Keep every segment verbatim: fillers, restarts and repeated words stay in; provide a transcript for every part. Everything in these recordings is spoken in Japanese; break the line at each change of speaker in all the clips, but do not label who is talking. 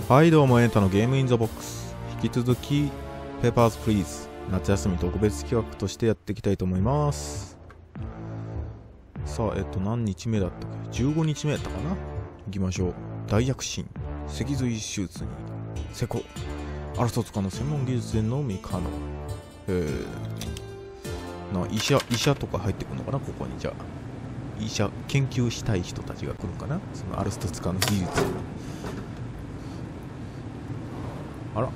はいどうも、エンタのゲームインザボックス。引き続きペーパーズプリーズ夏休み特別企画としてやっていきたいと思います。さあ、えっと何日目だったっけ、じゅうごにちめだったかな。行きましょう。大躍進、脊髄手術に成功、アルトツカの専門技術でのみ可能。えー、な医者医者とか入ってくるのかな、ここに。じゃあ医者研究したい人たちが来るかな、そのアルストツカの技術。あら、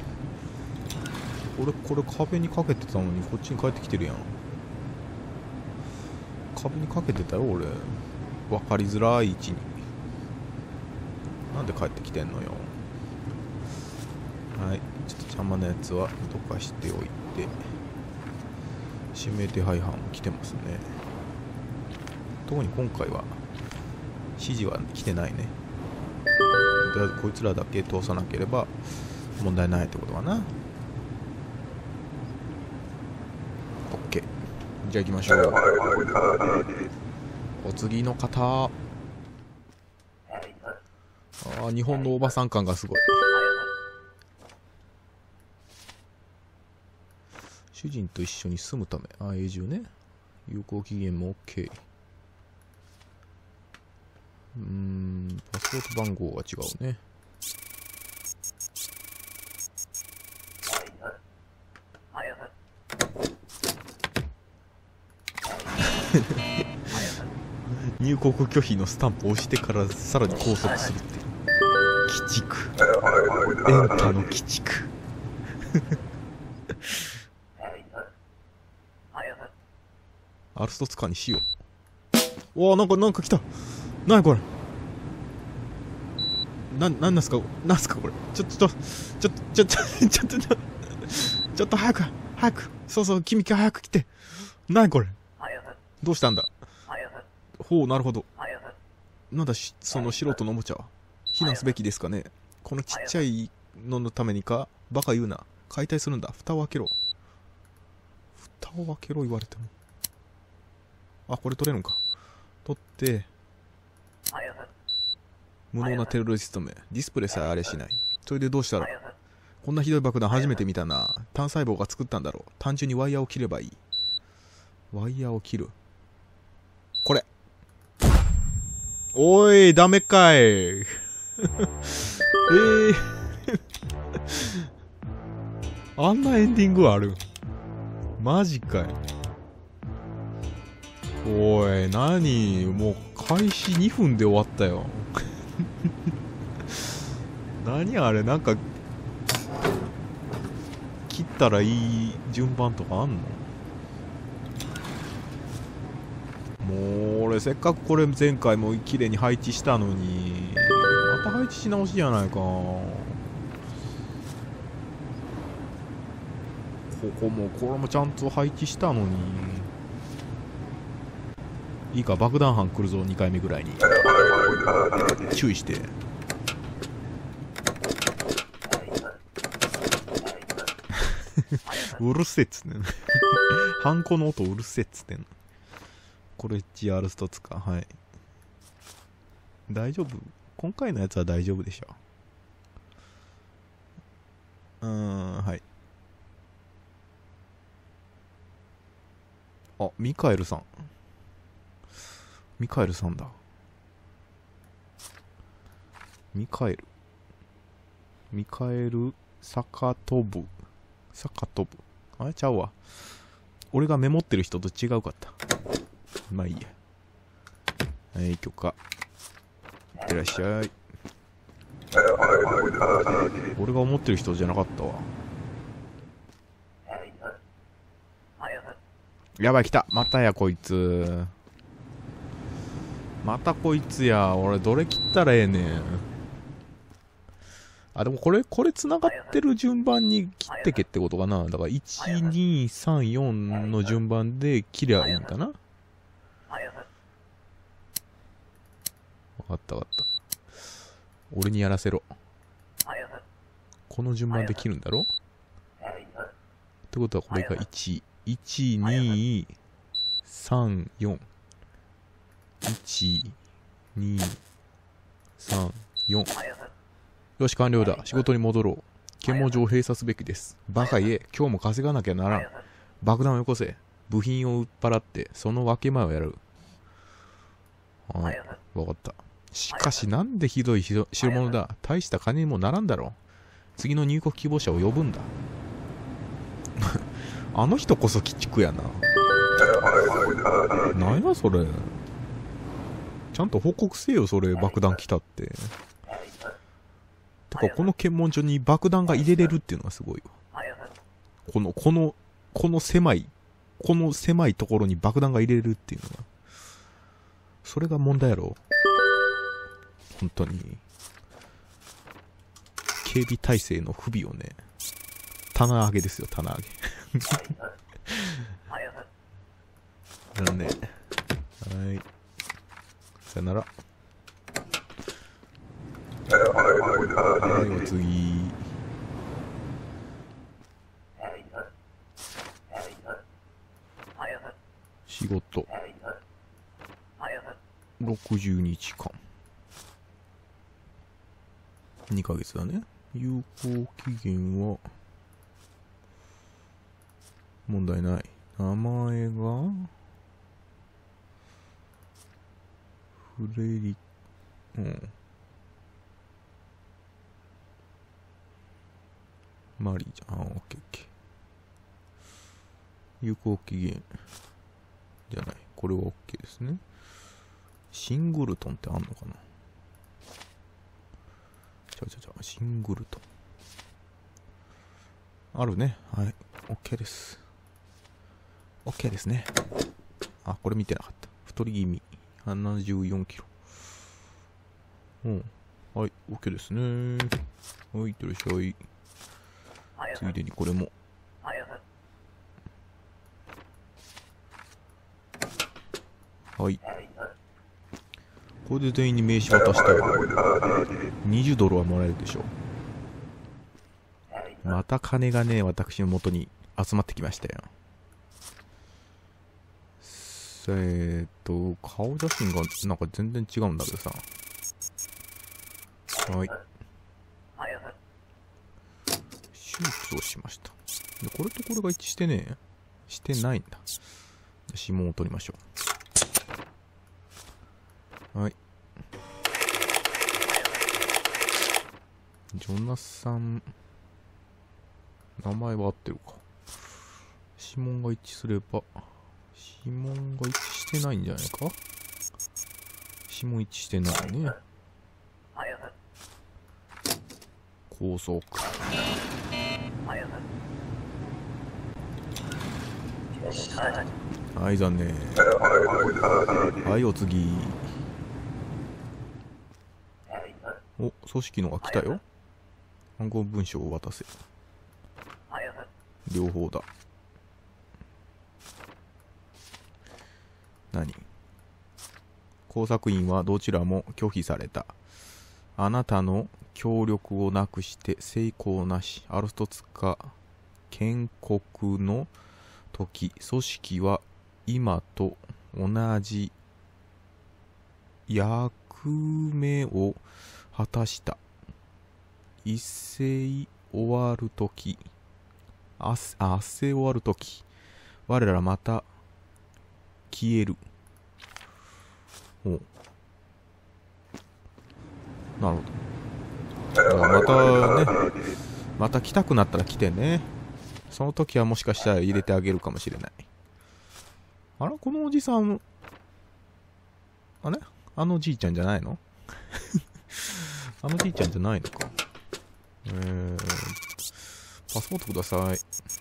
俺これ壁にかけてたのにこっちに帰ってきてるやん。壁にかけてたよ俺、分かりづらい位置に。なんで帰ってきてんのよ。はい、ちょっと邪魔なやつはどかしておいて。指名手配犯も来てますね。特に今回は指示は来てないね。とりあえずこいつらだけ通さなければ問題ないってことかな。 OK、 じゃあ行きましょう。お次の方。あー、日本のおばさん感がすごい。主人と一緒に住むため、あ、永住ね。有効期限も OK。 うーん、パスポート番号が違うね。入国拒否のスタンプを押してからさらに拘束するって。鬼畜、エンタの鬼畜。アルストツカにしよう。わあ、なんかなんか来た。なにこれ、な、なんなんすかなんすかこれ。ちょっとちょっとちょっとちょっとちょっとちょっと早く早く、そうそう、君早く来て。なにこれ、どうしたんだ。ほう、なるほど。なんだし、その素人のおもちゃは。避難すべきですかね。このちっちゃいののためにか。バカ言うな。解体するんだ。蓋を開けろ。蓋を開けろ言われても。あ、これ取れるのか。取って。無能なテロリストめ。ディスプレイさえあれしない。それでどうしたら。こんなひどい爆弾初めて見たな。単細胞が作ったんだろう。単純にワイヤーを切ればいい。ワイヤーを切る。これ。おい、ダメかい。えー、あんなエンディングある？マジかい。おい、なに、もう開始にふんで終わったよ。何あれ、なんか切ったらいい順番とかあんの？もう俺せっかくこれ前回も綺麗に配置したのに、また配置し直しじゃないか。ここもこれもちゃんと配置したのに。いいか、爆弾犯来るぞ。にかいめぐらいに注意して。うるせえっつってんの。ハンコの音うるせえっつってんの。これ ジーアール ストツか。はい、大丈夫。今回のやつは大丈夫でしょう。うーん、はい。あ、ミカエルさん。ミカエルさんだ。ミカエル。ミカエル・サカトブ。サカトブ。あれちゃうわ。俺がメモってる人と違うかった。まあいいや。はい、許可。いってらっしゃい。俺が思ってる人じゃなかったわ。やばい、来た。またや、こいつ。またこいつや。俺、どれ切ったらええねん。あ、でもこれ、これ繋がってる順番に切ってけってことかな。だから、いち、に、さん、よんの順番で切りゃいいんかな。わかったわかった。俺にやらせろ。この順番で切るんだろ。ってことはこれがいち、いち、に、さん、よん。いち、に、さん、よん。よよし、完了だ。仕事に戻ろう。検問所を閉鎖すべきです。バカ言え、今日も稼がなきゃならん。爆弾をよこせ。部品を売っ払って、その分け前をやる。はい、わかった。しかし、なんでひどい代物だ。大した金にもならんだろう。次の入国希望者を呼ぶんだ。あの人こそ鬼畜やな。なんやそれ。ちゃんと報告せよ、それ。爆弾来たって。てか、この検問所に爆弾が入れれるっていうのがすごいわ。この、この、この狭い、この狭いところに爆弾が入れれるっていうのが。それが問題やろ。本当に。警備体制の不備をね。棚上げですよ、棚上げ。なんで。はい。さよなら。はい、お次。仕事。ろくじゅうにちかん。にかげつだね。有効期限は、問題ない。名前が、フレリ、うん。マリーじゃん。あ、オッケーオッケー。有効期限じゃない。これは OK ですね。シングルトンってあんのかな。ちゃちゃちゃ、シングルトン。あるね。はい。OK です。OK ですね。あ、これ見てなかった。太り気味。ななじゅうよんキロ。うん。はい。OK ですね。はい。いってらっしゃい。ついでにこれも。はい。これで全員に名刺渡したらにじゅうドルはもらえるでしょう。また金がね、私の元に集まってきましたよ。えーっと、顔写真がなんか全然違うんだけどさ。はい。手術をしました。で、これとこれが一致してね、してないんだ。指紋を取りましょう。はい。ジョナサン、名前は合ってるか。指紋が一致すれば、指紋が一致してないんじゃないか。指紋一致してないね。高速。はい、残念。はい、お次。お、組織のが来たよ。暗号文書を渡せ。両方だ。何？工作員はどちらも拒否された。あなたの協力をなくして成功なし。アルストツカ建国の時、組織は今と同じ役目を果たした。一斉終わるとき、あっせ終わるとき、我らまた消える。お、なるほど。またね、また来たくなったら来てね。その時はもしかしたら入れてあげるかもしれない。あら、このおじさん、あれあのじいちゃんじゃないのあのじいちゃんじゃないのか。えー、パスポートください。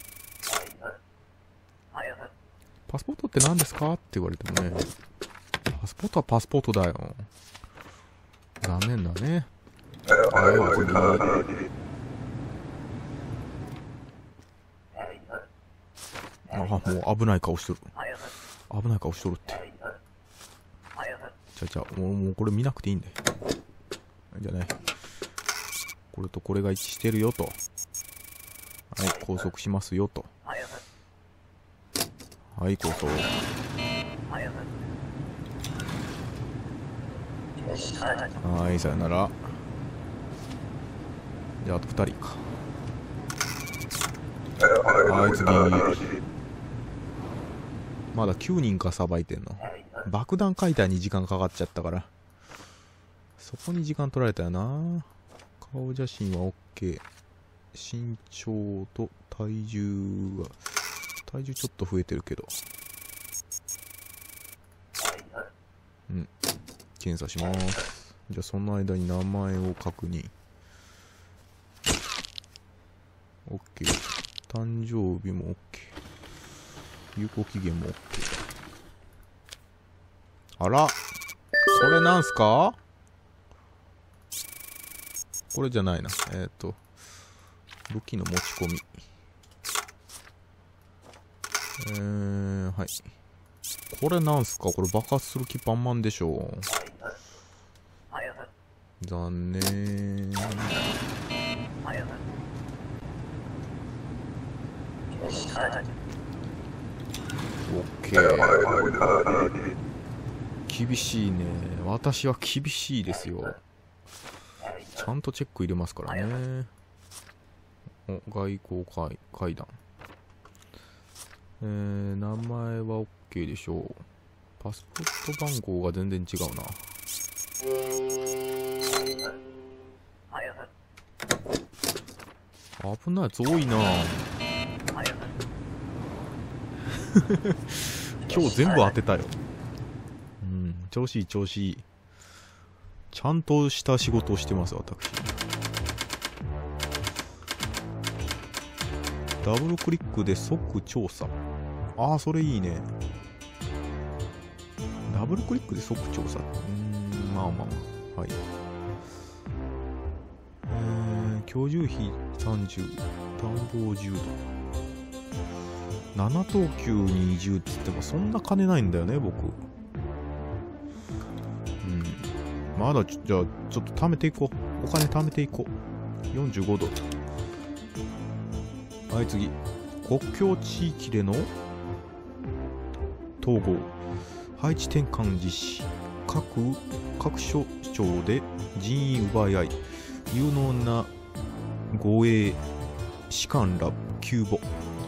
パスポートって何ですかって言われてもね。パスポートはパスポートだよ。残念だね。はい、お次。あ、もう危ない顔しとる。危ない顔しとるって。ちゃちゃ、もう、もうこれ見なくていいんだよ。じゃあね。これとこれが一致してるよと。はい、拘束しますよと。はい、拘束。はい、さよなら。 じゃああとふたりか。はい次。まだきゅうにんかさばいてんの。爆弾解体に時間かかっちゃったから、そこに時間取られたよな。顔写真は OK。 身長と体重が、体重ちょっと増えてるけど、うん、検査します。じゃあその間に名前を確認。 OK。 誕生日も OK。 有効期限も OK。 あら、これなんすか？これじゃないな。えっと武器の持ち込み。えー、はい。これなんすか？これ爆発する気パンマンでしょ。残念。オッケー。厳しいね。私は厳しいですよ。ちゃんとチェック入れますからね。お、外交会会談。えー、名前は OK でしょう。パスポート番号が全然違うな。危ないやつ多いな。今日全部当てたよ。うん、調子いい調子いい。ちゃんとした仕事をしてます私。ダブルクリックで即調査。ああ、それいいね。ダブルクリックで即調査。うーん、まあまあまあ。はい。えー、居住費さんじゅう、暖房じゅうど。なな等級にじゅうって言ってもそんな金ないんだよね、僕。うん。まだちょ、じゃあ、ちょっと貯めていこう。お金貯めていこう。よんじゅうごドル。はい、次。国境地域での統合。配置転換実施。各、各所長で人員奪い合い。有能な護衛士官ら急募。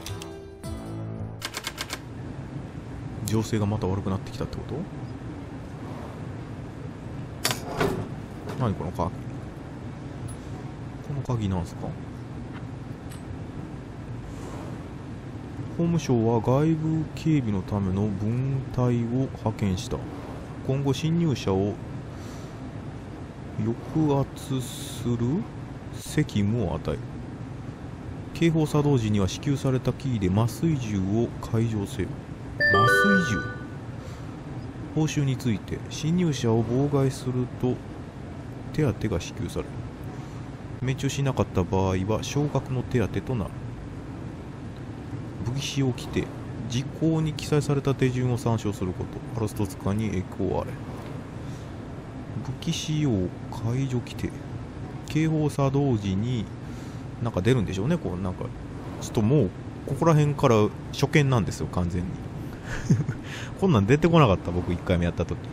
情勢がまた悪くなってきたってこと？何この鍵？この鍵なんすか？法務省は外部警備のための分隊を派遣した。今後侵入者を抑圧する責務を与える。警報作動時には支給されたキーで麻酔銃を解錠せよ。麻酔銃。報酬について、侵入者を妨害すると手当が支給される。命中しなかった場合は少額の手当となる。武器使用規定。実行に記載された手順を参照すること。アラスト使いに栄光あれ。武器使用解除規定。警報作動時になんか出るんでしょうね。こうなんかちょっともうここら辺から初見なんですよ、完全に。こんなん出てこなかった、僕いっかいめやった時。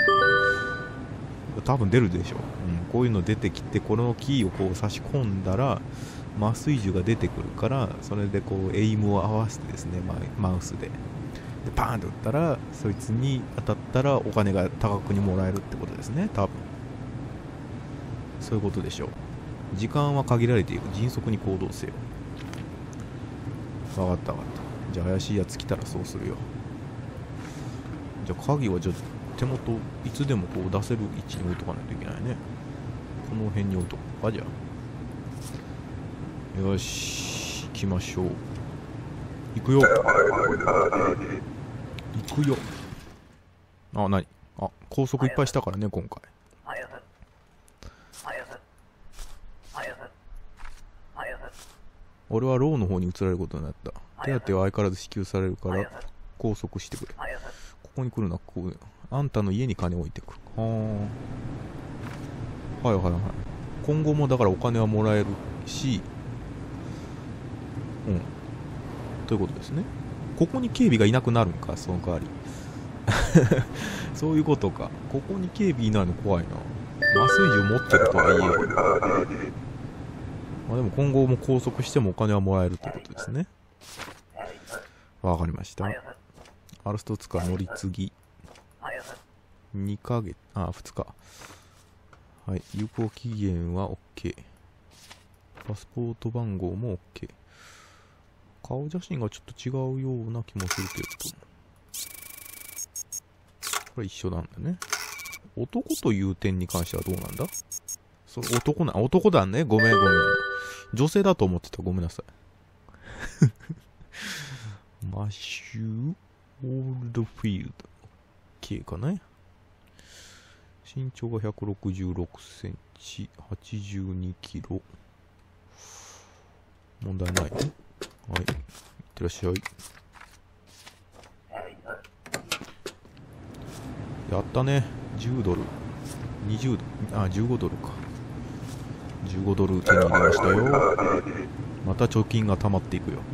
多分出るでしょう、うん、こういうの出てきて、このキーをこう差し込んだら麻酔銃が出てくるから、それでこうエイムを合わせてですね、マウスででパーンと撃ったら、そいつに当たったらお金が多額にもらえるってことですね、多分。そういうことでしょう。時間は限られている。迅速に行動せよ。分かった分かった。じゃあ怪しいやつ来たらそうするよ。じゃあ鍵はじゃあ手元いつでもこう出せる位置に置いとかないといけないね。この辺に置いとこうか。じゃあよし、行きましょう。行くよ行くよ。あ、なに、あ、高速いっぱいしたからね今回。俺はローの方に移られることになった。手当は相変わらず支給されるから拘束してくれ。ここに来るな。ここあんたの家に金を置いてくる。はー、はいはいはい。今後もだからお金はもらえるし、うん、ということですね。ここに警備がいなくなるんか、その代わり。そういうことか。ここに警備いないの怖いな。麻酔銃持ってるとはいえ。 まあでも今後も拘束してもお金はもらえるということですね。わかりました。アルストツカ乗り継ぎ。にかげつ、あ、ふつか。はい。有効期限は OK。パスポート番号も OK。顔写真がちょっと違うような気もするけど。これ一緒なんだね。男という点に関してはどうなんだ？それ男な、男だね。ごめんごめん。女性だと思ってた。ごめんなさい。マシュー・オールドフィールド。K かな？身長がひゃくろくじゅうろくセンチ、はちじゅうにキロ。問題ないね。はい。いってらっしゃい。やったね。じゅうドル。にじゅうドル。あ、じゅうごドルか。じゅうごドル手に入れましたよ。また貯金が溜まっていくよ。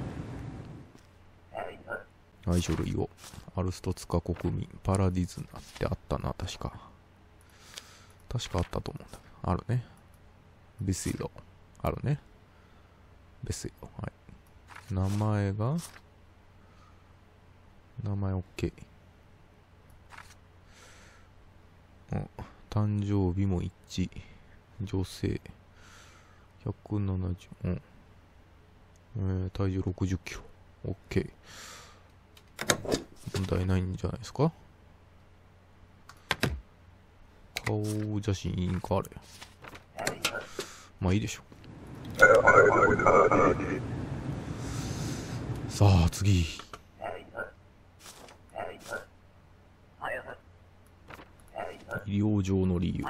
はい、書類を。アルストツカ国民、パラディズナってあったな、確か。確かあったと思うんだ。あるね。ベシード。あるね。ベシード。はい。名前が、名前 OK。うん。誕生日も一致。女性。ひゃくななじゅう。うん。えー、体重ろくじゅっキロ。OK。問題ないんじゃないですか。顔写真いいんかあれ。まあいいでしょ。さあ次。医療上の理由。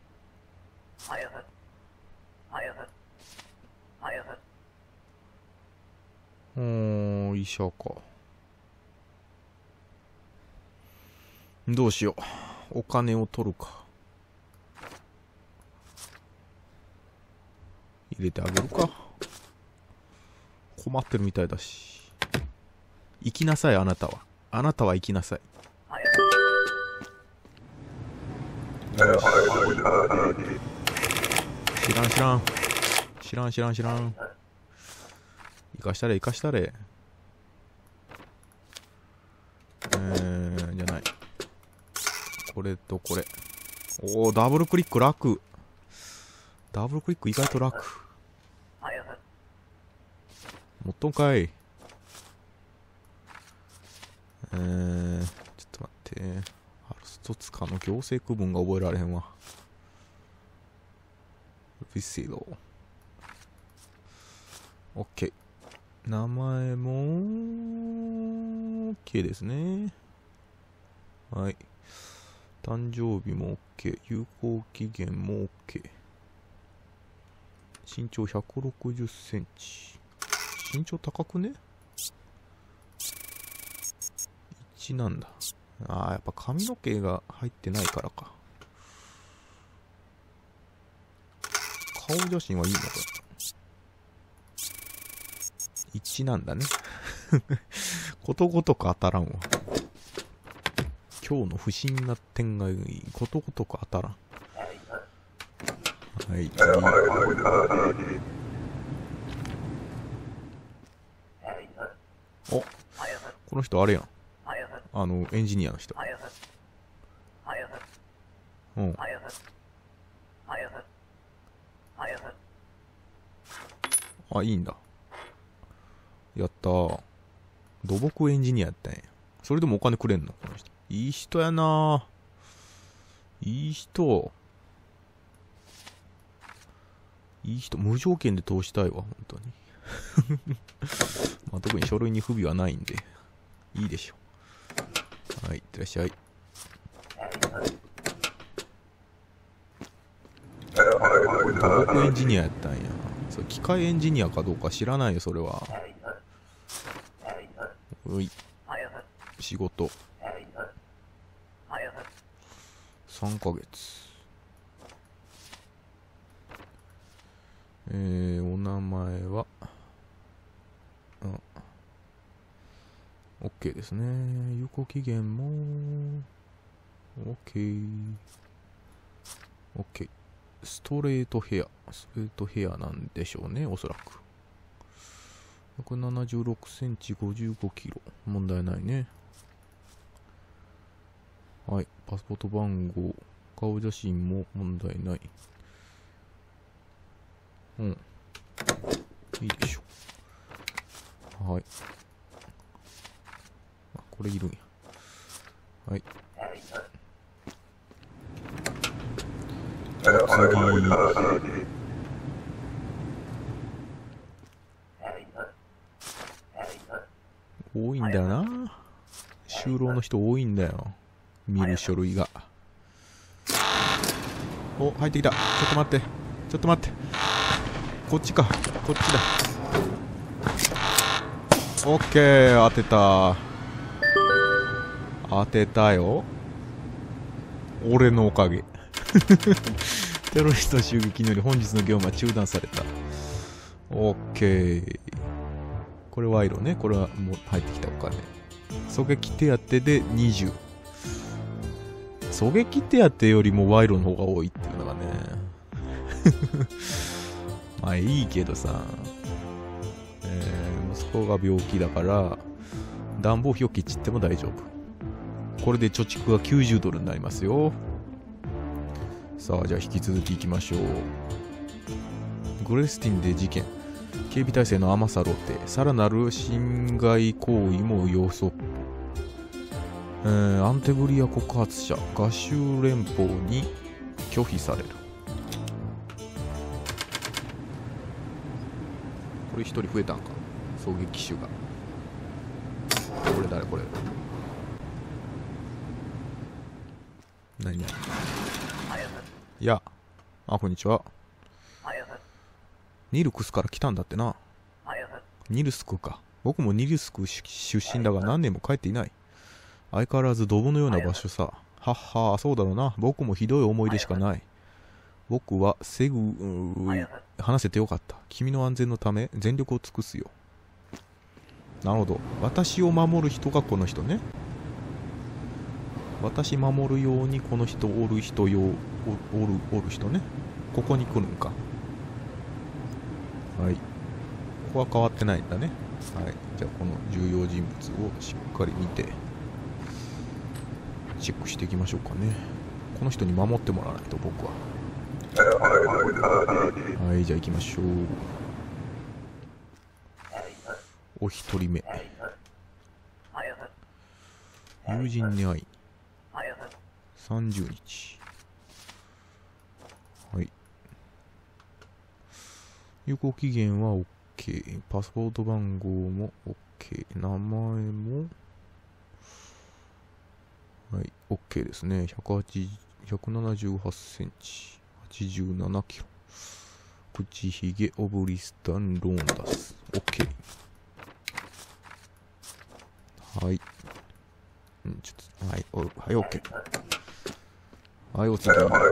うーん、医者か。どうしよう。お金を取るか。入れてあげるか。困ってるみたいだし。行きなさい、あなたは。あなたは行きなさい。知らん知らん。知らん知らん知らん。行かしたれ行かしたれ。えー、じゃない。これとこれ。おー、ダブルクリック楽。ダブルクリック意外と楽。もっとんかい。えー、ちょっと待って。アルストツカの行政区分が覚えられへんわ。ビシード。OK。名前も OK ですね。はい。誕生日も OK。有効期限も OK。身長ひゃくろくじゅっセンチ。身長高くね？ いち なんだ。ああ、やっぱ髪の毛が入ってないからか。顔写真はいいのか。いちなんだね。ことごとく当たらんわ。今日の不審な点がことごとく当たらん。はい、次。お、この人あれやん。あの、エンジニアの人。うん。あ、いいんだ。やったー。土木エンジニアやったんや。それでもお金くれんのこの人。いい人やなー。いい人。いい人。無条件で通したいわ、本当に。まあ、特に書類に不備はないんで、いいでしょう。はい、いってらっしゃい。土木エンジニアやったんや。それ機械エンジニアかどうか知らないよ、それは。うい。仕事。さんかげつ。えー、お名前は、うん。OK ですね。有効期限も、OK。OK。 ストレートヘア。ストレートヘアなんでしょうね、おそらく。ひゃくななじゅうろくセンチ、ごじゅうごキロ。問題ないね。はい。パスポート番号、顔写真も問題ない。うん。いいでしょう。はい。あ、これいるんや。はい。次。多いんだよな。就労の人多いんだよ。見る書類が。お、入ってきた。ちょっと待って。ちょっと待って。こっちか。こっちだ。オッケー。当てた。当てたよ。俺のおかげ。テロリスト襲撃により本日の業務は中断された。オッケー。これ賄賂ね。これはもう入ってきたお金。狙撃手当でにじゅう。狙撃手当よりも賄賂の方が多いっていうのがね。まあいいけどさ、えー、息子が病気だから暖房費をきちっても大丈夫。これで貯蓄がきゅうじゅうドルになりますよ。さあじゃあ引き続きいきましょう。グレスティンで事件。警備体制の甘さ露呈。さらなる侵害行為も予測。えー、アンテグリア告発者合衆連邦に拒否される。これ一人増えたんか、狙撃手が。これ誰これ。何々。いや、あ、こんにちは。ニルクスから来たんだってな。ニルスクか。僕もニルスク出身だが何年も帰っていない。相変わらずドブのような場所さ。はっは、そうだろうな。僕もひどい思い出しかない。僕はセグ、話せてよかった。君の安全のため全力を尽くすよ。なるほど。私を守る人がこの人ね。私守るようにこの人おる人よ、おる、おる人ね。ここに来るんか。はい。ここは変わってないんだね。はい。じゃあこの重要人物をしっかり見てチェックしていきましょうかね。この人に守ってもらわないと僕は。はい、じゃあ行きましょう。お一人目。友人に会い。さんじゅうにち。はい。有効期限は OK。パスポート番号も OK。名前もはい、OK ですね。ひゃくはちじゅう、ひゃくななじゅうはちセンチ。はちじゅうななキロ。口ひげ、オブリスタン、ローンダス。OK。はい。うん、ちょっと、はい、おはい、OK。はい、お次。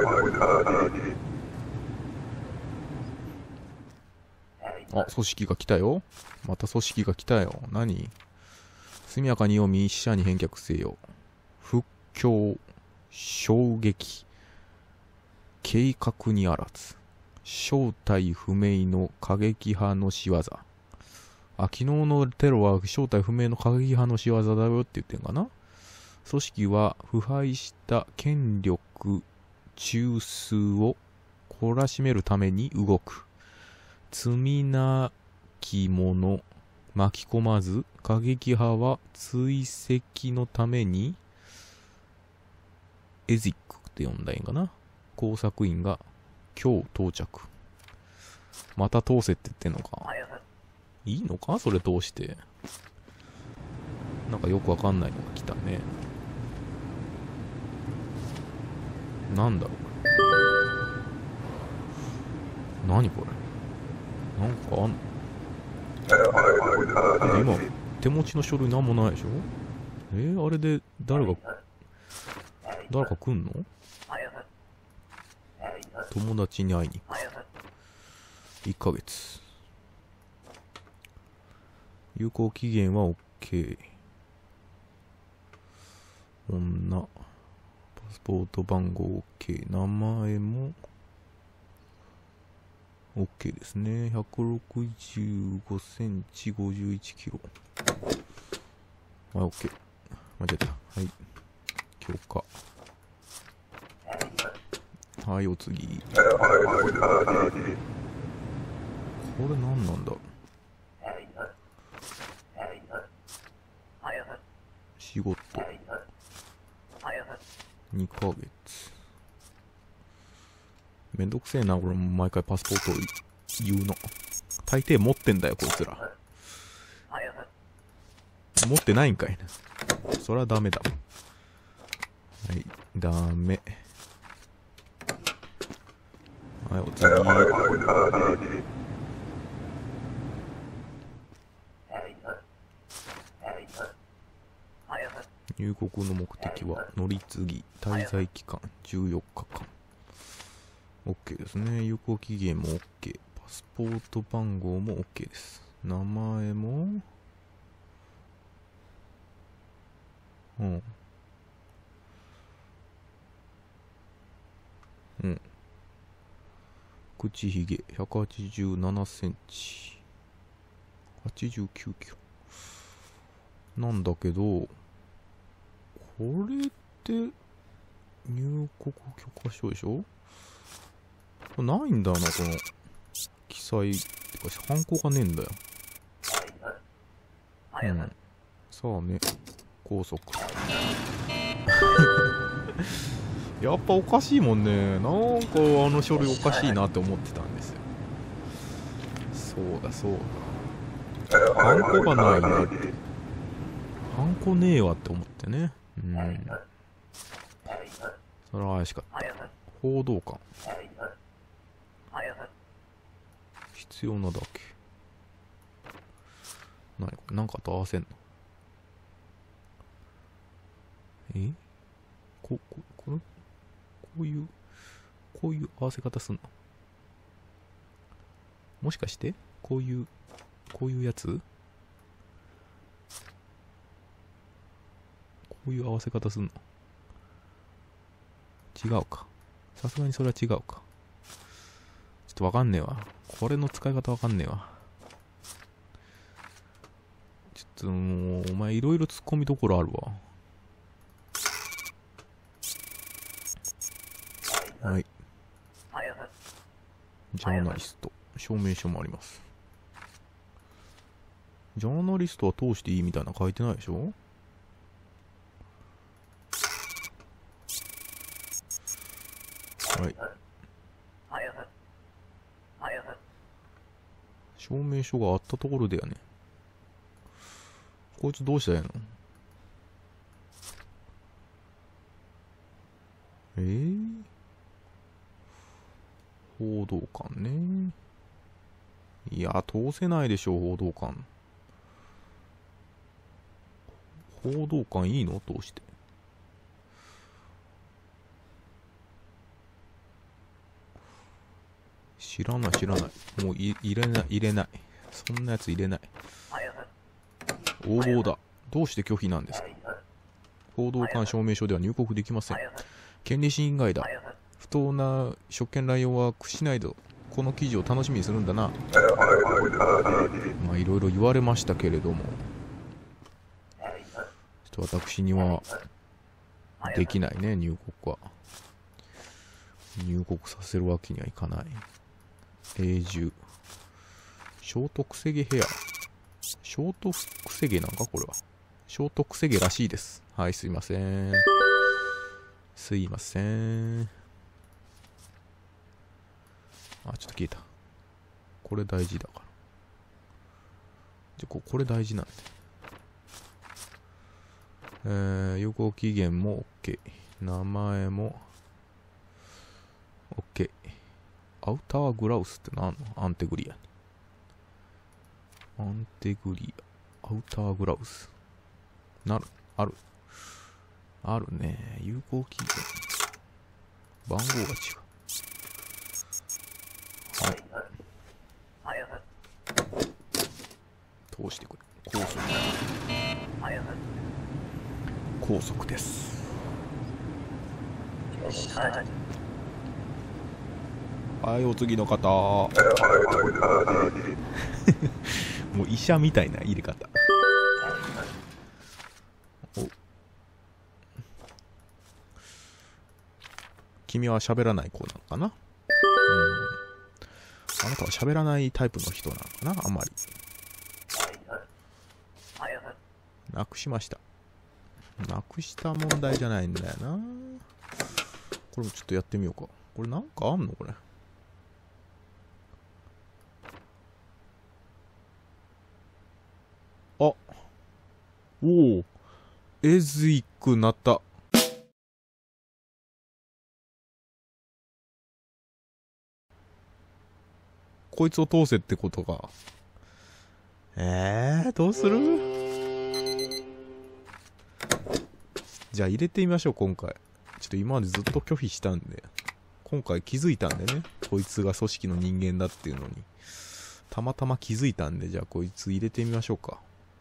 あ、組織が来たよ。また組織が来たよ。何？速やかに読み、死者に返却せよ。復興、衝撃、計画にあらず。正体不明の過激派の仕業。あ、昨日のテロは正体不明の過激派の仕業だよって言ってんかな。組織は腐敗した権力中枢を懲らしめるために動く。罪なき者巻き込まず、過激派は追跡のためにエジックって呼んだんかな。工作員が今日到着。また通せって言ってんのか。いいのかそれ通して。なんかよくわかんないのが来たね。なんだろう。何これ。なんかあん今手持ちの書類なんもないでしょ。えー、あれで誰が誰か来んの。友達に会いに行く。いっかげつ。有効期限は OK。 女パスポート番号 OK。 名前も OK ですね。ひゃくろくじゅうごセンチ、ごじゅういちキロ。はい、OK。間違えた。はい。強化。はい、お次。これ何なんだろう。仕事。にかげつ。めんどくせえな、俺も毎回パスポート言うの。大抵持ってんだよ、こいつら。持ってないんかいな。それはダメだ。はい、ダメ。はい、お次。入国の目的は乗り継ぎ、滞在期間じゅうよっかかん。OK ですね。有効期限も OK。パスポート番号も OK です。名前もうんうん口ひげひゃくはちじゅうななセンチ、はちじゅうきゅうキロなんだけど、これって入国許可証でしょ。ないんだな、この記載ってかハンコがねえんだよ。うん、さあね、高速やっぱおかしいもんね。なんかあの書類おかしいなって思ってたんですよ。そうだそうだ、ハンコがないなって、ハンコねえわって思ってね。うん、それは怪しかった。報道官必要なだけ。何これ、なんかと合わせんの。えこここれこういうこういう合わせ方すんの。もしかしてこういうこういうやつ、こういう合わせ方すんの。違うか、さすがにそれは違うか。ちょっとわかんねえわ、これの使い方わかんねえわ。ちょっともうお前いろいろ突っ込みどころあるわ。はい、ジャーナリスト証明書もあります。ジャーナリストは通していいみたいな書いてないでしょ。はい、証明書があったところでやね。こいつどうしたらいいの。えー、報道官ね。いや通せないでしょ、報道官。報道官いいの通して。知らない知らない。もうい入れない入れない。そんなやつ入れない。応募だ。どうして拒否なんですか。報道官証明書では入国できません。権利侵害だ。不当な職権乱用はしないと。この記事を楽しみにするんだな。まあいろいろ言われましたけれども、ちょっと私にはできないね、入国は。入国させるわけにはいかない。永住。ショートくせ毛ヘア。ショートくせ毛なんかこれは。ショートくせ毛らしいです。はい、すいません。すいません。あ、ちょっと消えた。これ大事だから。じゃ、ここれ大事なんで。えー、有効期限も OK。名前も OK。アウターグラウスって何のアンテグリア。アンテグリア。アウターグラウス。なる。ある。あるね。有効期限。番号が違う。はい。通してくれ。高速。高速です。 はい、お次の方。もう医者みたいな入れ方。お、君は喋らない子なのかな。うん、あなたは喋らないタイプの人なのかな、あんまり。なくしました。なくした問題じゃないんだよな。これもちょっとやってみようか。これなんかあんのこれ。あ、おお、エズイックなった。こいつを通せってことか。えー、どうする？じゃあ入れてみましょう、今回。ちょっと今までずっと拒否したんで、今回気づいたんでね、こいつが組織の人間だっていうのに。たまたま気づいたんで、じゃあこいつ入れてみましょうか。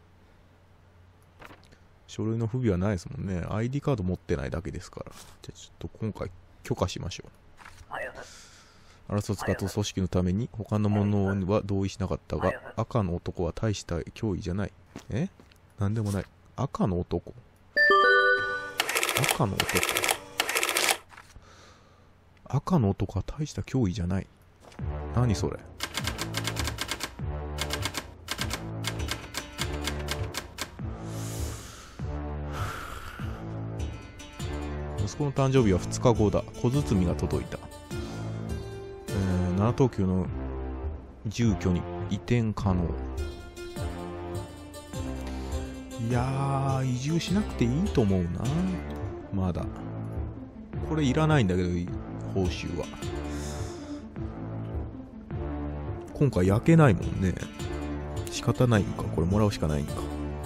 書類の不備はないですもんね。アイディー カード持ってないだけですから。じゃあちょっと今回許可しましょう。争つかと組織のために他の者は同意しなかったが、赤の男は大した脅威じゃない。え？なんでもない。赤の男。赤の男。赤の男は大した脅威じゃない。何それ。息子の誕生日はふつかごだ。小包が届いた。えー、なな等級の住居に移転可能。いやー、移住しなくていいと思うな。まだこれいらないんだけど、報酬は今回焼けないもんね。仕方ないんか、これもらうしかないんか。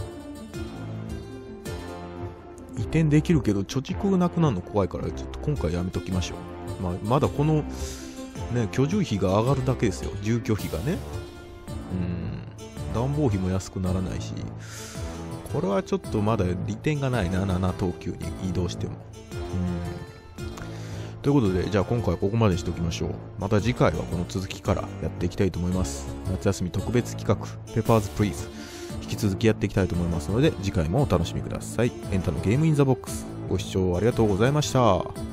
移転できるけど貯蓄がなくなるの怖いから、ちょっと今回やめときましょう。まあ、まだこのね、居住費が上がるだけですよ。住居費がね。うん、暖房費も安くならないし、これはちょっとまだ利点がないな、なな等級に移動しても。うん、ということで、じゃあ今回はここまでにしておきましょう。また次回はこの続きからやっていきたいと思います。夏休み特別企画、ペパーズプリーズ。引き続きやっていきたいと思いますので、次回もお楽しみください。エンタのゲームインザボックス。ご視聴ありがとうございました。